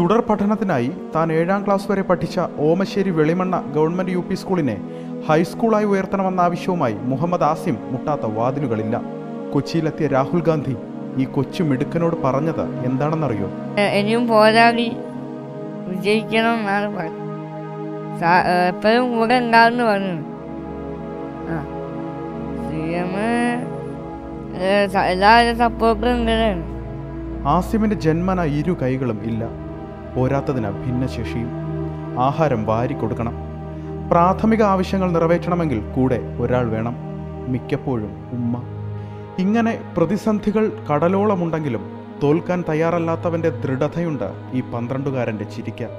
തുടർ പഠനത്തിനായി താൻ 7ാം ക്ലാസ് വരെ പഠിച്ച ഓമശ്ശേരി വെളിമണ്ണ ഗവൺമെൻറ് UP സ്കൂളിനെ ഹൈസ്കൂളായി ഉയർത്തണമെന്ന ആവശ്യവുമായി മുഹമ്മദ് ആസിം മുട്ടാത്ത വാതിലുകളില്ല. കൊച്ചിയിലെത്തിയ രാഹുൽ ഗാന്ധി ഈ കൊച്ചു മിടുക്കനോട് പറഞ്ഞത് എന്താണെന്നറിയോ? ഇനിയും പോരാടി വിജയിക്കണം എന്നാണ് പറഞ്ഞത്. എപ്പോഴും കൂടെ ഉണ്ടാവുമെന്ന് പറഞ്ഞു. CM എല്ലാവരും സപ്പോർട്ടും ഉണ്ട്. ആസിമിന്റെ ജന്മന 2 കൈകളും ഇല്ല. പോരാത്തതിന് ഭിന്നശേഷിയും. ആഹാരം വാരി കൊടുക്കണം. പ്രാഥമിക ആവശ്യങ്ങൾ നിറവേറ്റണമെങ്കിൽ കൂടെ ഒരാൾ വേണം, മിക്കപ്പോഴും ഉമ്മ. ഇങ്ങനെ പ്രതിസന്ധികൾ കടലോളമുണ്ടെങ്കിലും തോൽക്കാൻ തയ്യാറല്ലാത്തവന്റെ ദൃഢതയുണ്ട് ഈ 12കാരൻ്റെ ചിരിക്കാൻ.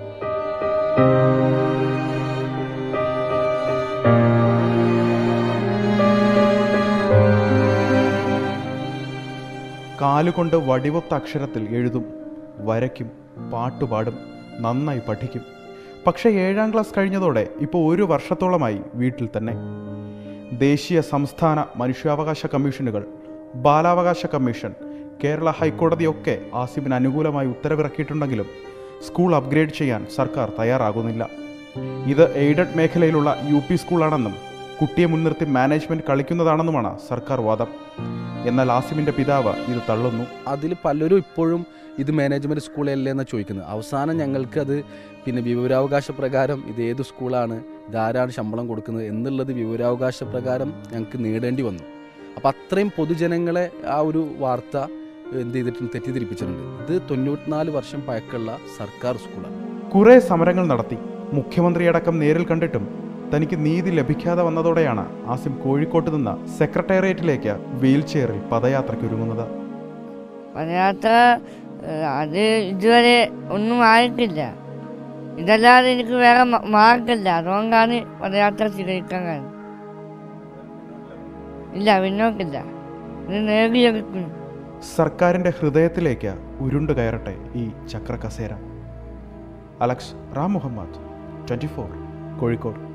കാലുകൊണ്ട് വടിവൊത്ത അക്ഷരത്തിൽ എഴുതും, വരയ്ക്കും, പാട്ടുപാടും, നന്നായി പഠിക്കും. പക്ഷേ 7ാം ക്ലാസ് കഴിഞ്ഞതോടെ ഇപ്പോൾ 1 വർഷത്തോളമായി വീട്ടിൽ തന്നെ. ദേശീയ സംസ്ഥാന മനുഷ്യാവകാശ കമ്മീഷനുകൾ, ബാലാവകാശ കമ്മീഷൻ, കേരള ഹൈക്കോടതിയൊക്കെ ആസിമിന് അനുകൂലമായി ഉത്തരവിറക്കിയിട്ടുണ്ടെങ്കിലും സ്കൂൾ അപ്ഗ്രേഡ് ചെയ്യാൻ സർക്കാർ തയ്യാറാകുന്നില്ല. ഇത് എയ്ഡഡ് മേഖലയിലുള്ള UP സ്കൂളാണെന്നും കുട്ടിയെ മുൻനിർത്തി മാനേജ്മെൻറ്റ് കളിക്കുന്നതാണെന്നുമാണ് സർക്കാർ വാദം. എന്നാൽ ആസിമിൻ്റെ പിതാവ് ഇത് തള്ളുന്നു. അതിൽ പലരും ഇപ്പോഴും ഇത് മാനേജ്മെൻറ്റ് സ്കൂളല്ലേ എന്നാണ് ചോദിക്കുന്നത്. അവസാനം ഞങ്ങൾക്കത് വിവരാവകാശ പ്രകാരം ഇത് ഏത് സ്കൂളാണ്, ഇതാരാണ് ശമ്പളം കൊടുക്കുന്നത് എന്നുള്ളത് വിവരാവകാശ പ്രകാരം ഞങ്ങൾക്ക് നേടേണ്ടി വന്നു. അപ്പോൾ അത്രയും പൊതുജനങ്ങളെ ആ ഒരു വാർത്ത എന്ത് ചെയ്തിട്ടുണ്ട്, തെറ്റിദ്ധരിപ്പിച്ചിട്ടുണ്ട്. ഇത് 94 വർഷം പഴക്കമുള്ള സർക്കാർ സ്കൂളാണ്. കുറേ സമരങ്ങൾ നടത്തി. മുഖ്യമന്ത്രിയടക്കം നേരിൽ കണ്ടിട്ടും തനിക്ക് നീതി ലഭിക്കാതെ വന്നതോടെയാണ് ആസിം കോഴിക്കോട്ട് നിന്ന് സെക്രട്ടേറിയറ്റിലേക്ക് വീൽ ചെയറിൽ പദയാത്രയ്ക്കൊരുങ്ങുന്നത്. പദയാത്ര അത് ഇതുവരെ ഒന്നും ആയിട്ടില്ല. ഇതല്ലാതെ എനിക്ക് വേറെ മാർഗമില്ല. അതുകൊണ്ടാണ് പദയാത്ര സ്വീകരിക്കാൻ കാരണം. ഇല്ല, പിന്നോക്കില്ല. ഇത് നേടിയെടുക്കും. സർക്കാരിൻ്റെ ഹൃദയത്തിലേക്ക് ഉരുണ്ടു കയറട്ടെ ഈ ചക്രകസേര. അലക്സ് റാം മുഹമ്മദ്, 24, കോഴിക്കോട്.